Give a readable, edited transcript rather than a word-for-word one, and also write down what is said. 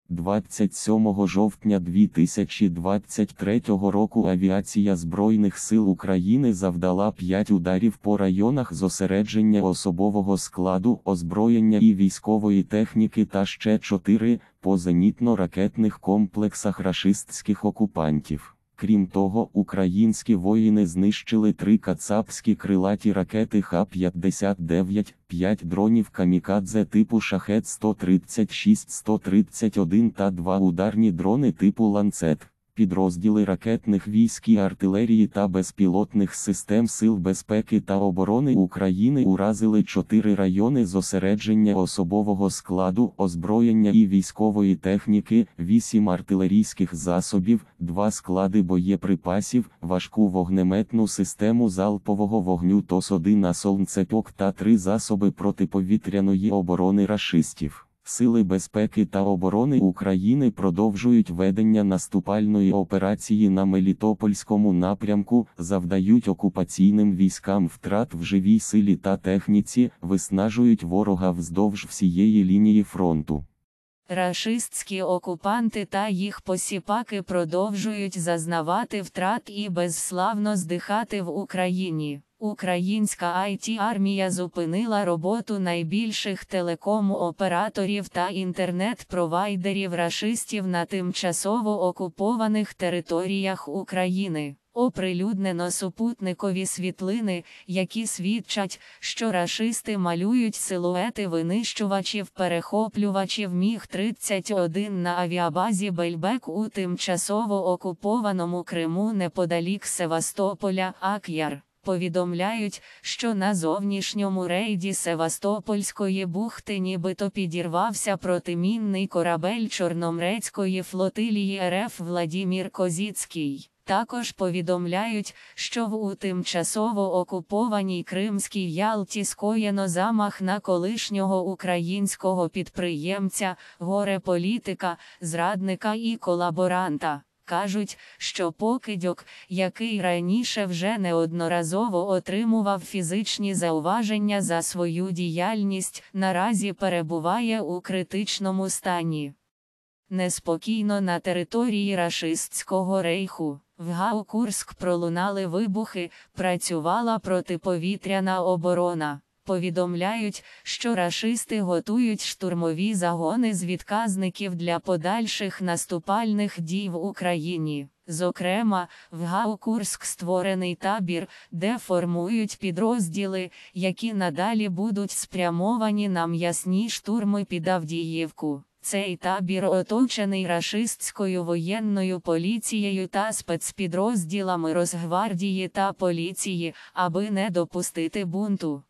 27 жовтня 2023 року авіація Збройних сил України завдала 5 ударів по районах зосередження особового складу, озброєння і військової техніки та ще 4 по зенітно-ракетних комплексах рашистських окупантів. Крім того, українські воїни знищили 3 кацапські крилаті ракети Х-59, 5 дронів камікадзе типу Шахед-136-131 та 2 ударні дрони типу Ланцет. Підрозділи ракетних військ і артилерії та безпілотних систем Сил безпеки та оборони України уразили 4 райони зосередження особового складу, озброєння і військової техніки, 8 артилерійських засобів, 2 склади боєприпасів, важку вогнеметну систему залпового вогню ТОС-1 «Сонцепьок» та 3 засоби протиповітряної оборони рашистів. Сили безпеки та оборони України продовжують ведення наступальної операції на Мелітопольському напрямку, завдають окупаційним військам втрат в живій силі та техніці, виснажують ворога вздовж всієї лінії фронту. Рашистські окупанти та їх посіпаки продовжують зазнавати втрат і безславно здихати в Україні. Українська IT-армія зупинила роботу найбільших телеком-операторів та інтернет-провайдерів рашистів на тимчасово окупованих територіях України. Оприлюднено супутникові світлини, які свідчать, що рашисти малюють силуети винищувачів-перехоплювачів МіГ-31 на авіабазі Бельбек у тимчасово окупованому Криму неподалік Севастополя, Ак'яр. Повідомляють, що на зовнішньому рейді Севастопольської бухти нібито підірвався протимінний корабель Чорноморської флотилії РФ Владімір Козіцький. Також повідомляють, що у тимчасово окупованій Кримській Ялті скоєно замах на колишнього українського підприємця, горе-політика, зрадника і колаборанта. Кажуть, що покидьок, який раніше вже неодноразово отримував фізичні зауваження за свою діяльність, наразі перебуває у критичному стані. Неспокійно на території рашистського рейху. В ГАУ Курськ пролунали вибухи, працювала протиповітряна оборона. Повідомляють, що рашисти готують штурмові загони з відказників для подальших наступальних дій в Україні. Зокрема, в ГАУ Курськ створений табір, де формують підрозділи, які надалі будуть спрямовані на м'ясні штурми під Авдіївку. Цей табір оточений рашистською воєнною поліцією та спецпідрозділами Росгвардії та поліції, аби не допустити бунту.